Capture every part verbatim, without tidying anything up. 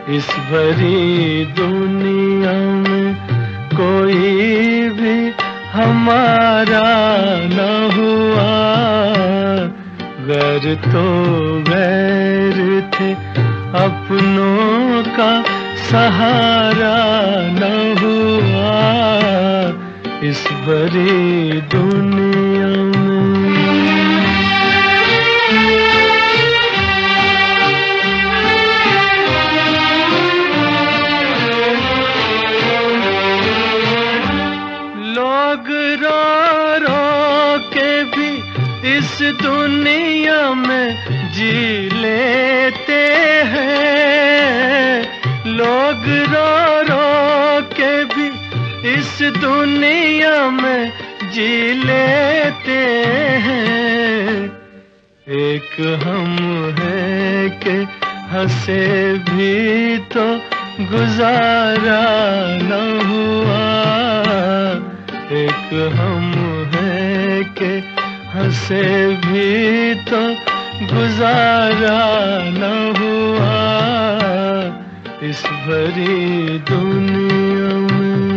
इस भरी दुनिया में कोई भी हमारा न हुआ। गैर तो गैर थे, अपनों का सहारा न हुआ इस भरी दुनिया में। लोग रो रो के भी इस दुनिया में जी लेते हैं। लोग रो रो के भी इस दुनिया में जी लेते हैं। एक हम है कि हंसे भी तो गुजारा न हुआ। एक हम है कि हंसे भी तो गुजारा न हुआ इस भरी दुनिया में।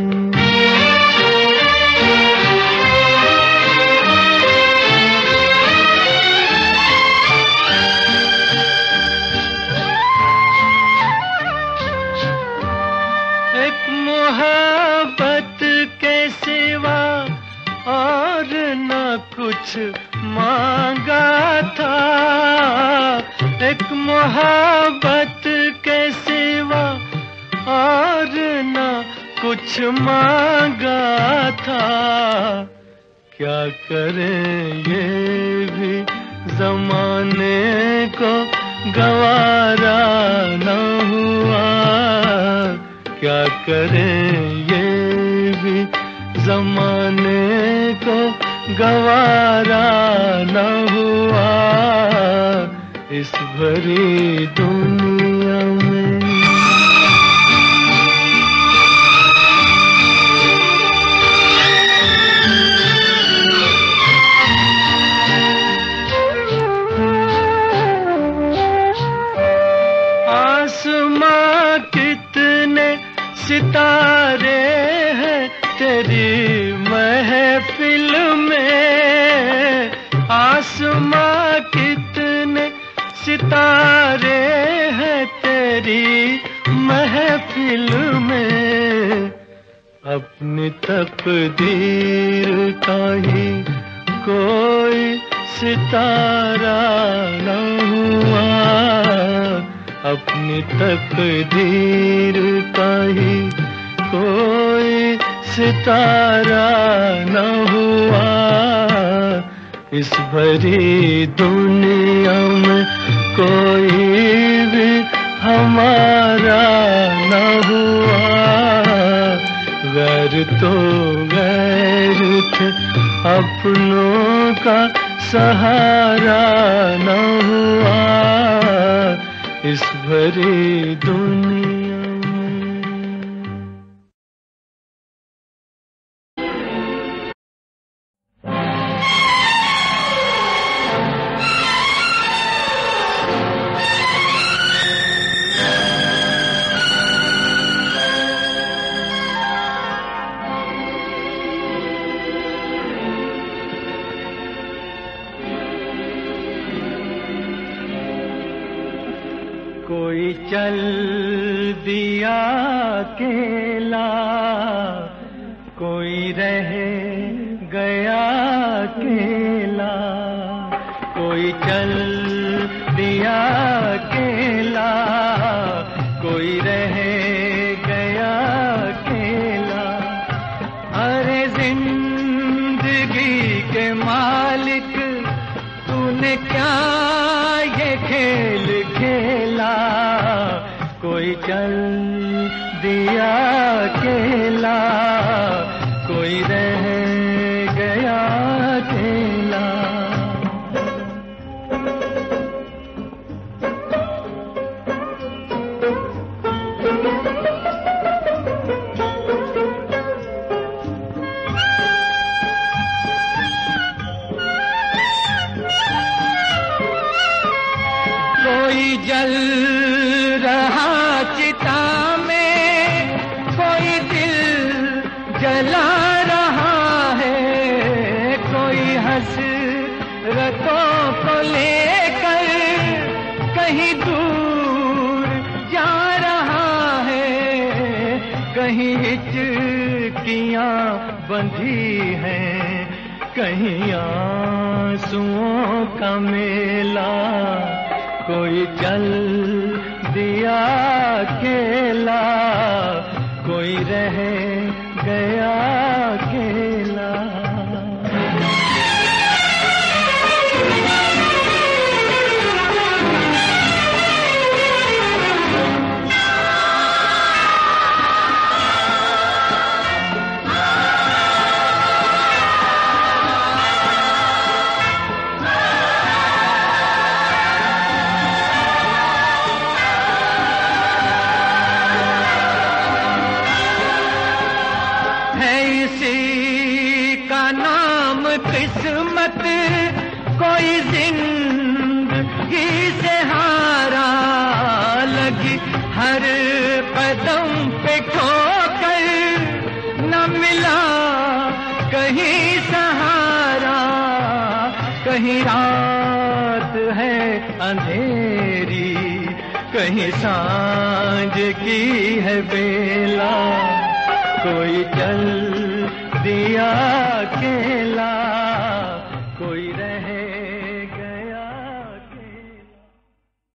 एक मोहब्बत के सिवा और न कुछ मांगा था। एक मोहब्बत के सिवा और न कुछ मांगा था। क्या करें ये भी जमाने को गवारा न हुआ। क्या करें ये भी जमाने को गवारा न हुआ इस भरी दुनिया में। आसमां कितने सितारे हैं तेरी महफिल में। आसमां कितने सितारे हैं तेरी महफिल में। अपनी तकदीर का ही कोई सितारा न हुआ। अपनी तकदीर का ही कोई सितारा न हुआ इस भरी दुनिया में। कोई भी हमारा न हुआ। गैर तो गैर थे, अपनों का सहारा न हुआ इस भरी दुनिया में। कोई चल दिया अकेला, कोई रह गया अकेला। कोई चल दिया अकेला, कोई रह गया अकेला। अरे जिंदगी के मालिक तूने क्या ये खेल खेला। कोई चल दिया अकेला, कोई रह गया अकेला। कोई जल रहा चिता में कोई दिल जला रहा है, कोई हसरतों को लेकर कहीं दूर जा रहा है, कहीं हिचकियां बंधी हैं, कहीं आंसुओं का मेला, कोई चल दिया अकेला, कोई रह गया अकेला। इसी का नाम किस्मत, कोई जिंदगी से हारा, लगी हर कदम पे ठोकर, न मिला कहीं सहारा, कहीं रात है अंधेरी, कहीं सांझ की है बेला, कोई चल दिया अकेला।